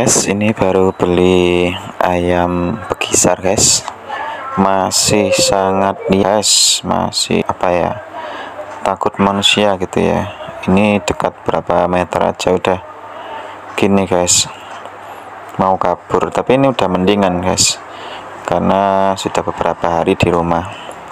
guys, ini baru beli ayam bekisar guys. Masih sangat guys, masih takut manusia gitu ya. Ini dekat berapa meter aja udah gini guys, mau kabur. Tapi ini udah mendingan guys, karena sudah beberapa hari di rumah.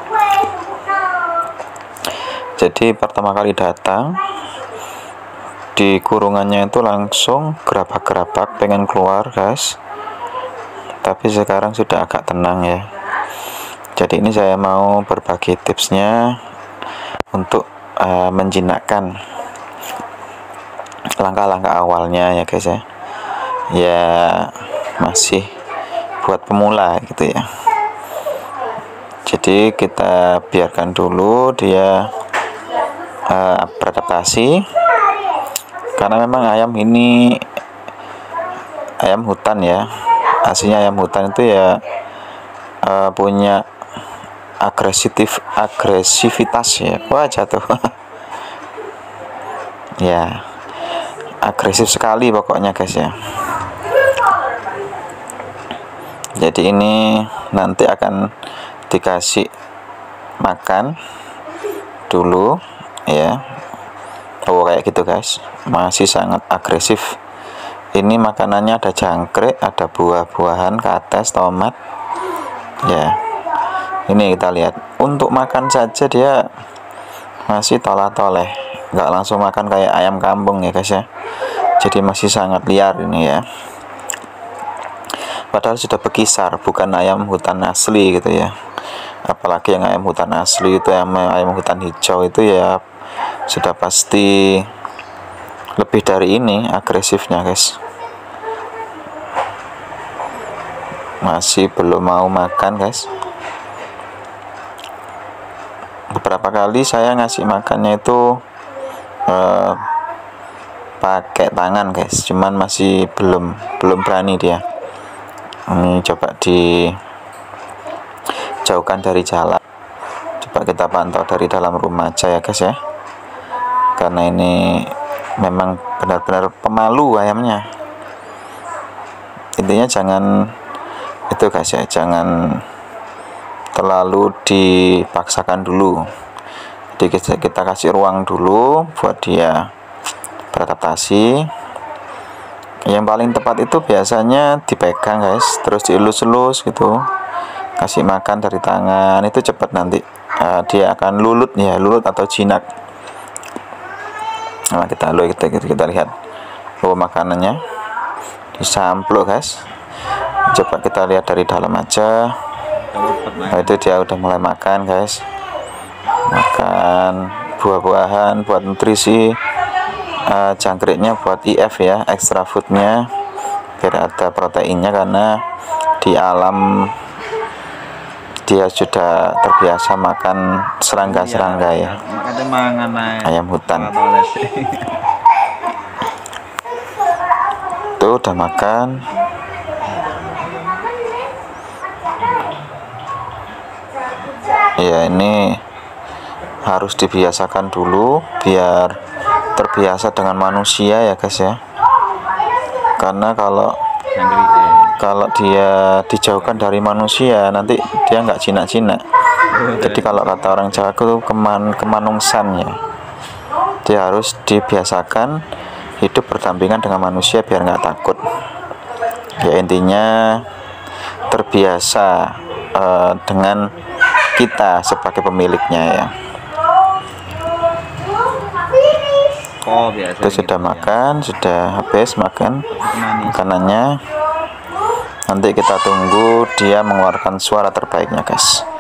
Jadi pertama kali datang di kurungannya itu langsung gerabak-gerabak pengen keluar guys, tapi sekarang sudah agak tenang ya. Jadi ini saya mau berbagi tipsnya untuk menjinakkan langkah-langkah awalnya ya guys ya. Ya masih buat pemula gitu ya. Jadi kita biarkan dulu dia beradaptasi, karena memang ayam ini ayam hutan ya. Aslinya ayam hutan itu ya punya agresivitas ya. Wah, jatuh. Ya, agresif sekali pokoknya guys ya. Jadi ini nanti akan dikasih makan dulu ya. Oh, kayak gitu guys, masih sangat agresif. Ini makanannya ada jangkrik, ada buah-buahan, kates, tomat ya. Ini kita lihat, untuk makan saja dia masih tolah-toleh, nggak langsung makan kayak ayam kampung ya guys ya. Jadi masih sangat liar ini ya, padahal sudah bekisar, bukan ayam hutan asli gitu ya. Apalagi yang ayam hutan asli itu, ayam hutan hijau itu ya sudah pasti lebih dari ini agresifnya guys. Masih belum mau makan guys. Beberapa kali saya ngasih makannya itu pakai tangan guys, cuman masih belum berani dia. Ini coba dijauhkan dari jalan, coba kita pantau dari dalam rumah aja ya guys ya, karena ini memang benar-benar pemalu ayamnya. Intinya jangan itu guys ya, jangan terlalu dipaksakan dulu. Jadi kita kasih ruang dulu buat dia beradaptasi. Yang paling tepat itu biasanya dipegang guys, terus dielus-elus gitu, kasih makan dari tangan. Itu cepat nanti dia akan lulut ya, lulut atau jinak. Nah, kita lihat makanannya disampluk guys. Coba kita lihat dari dalam aja. Nah, itu dia udah mulai makan guys, makan buah-buahan buat nutrisi, jangkriknya buat IF ya, extra foodnya, biar ada proteinnya, karena di alam dia sudah terbiasa makan serangga-serangga ya, ayam hutan. Tuh udah makan. Ya, ini harus dibiasakan dulu biar terbiasa dengan manusia ya guys ya. Karena kalau dia dijauhkan dari manusia, nanti dia nggak jinak-jinak. Jadi kalau kata orang Jawa itu kemanungsan ya, dia harus dibiasakan hidup berdampingan dengan manusia biar nggak takut ya. Intinya terbiasa dengan kita sebagai pemiliknya ya. Itu sudah makan, sudah habis makan makanannya. Nanti kita tunggu dia mengeluarkan suara terbaiknya guys.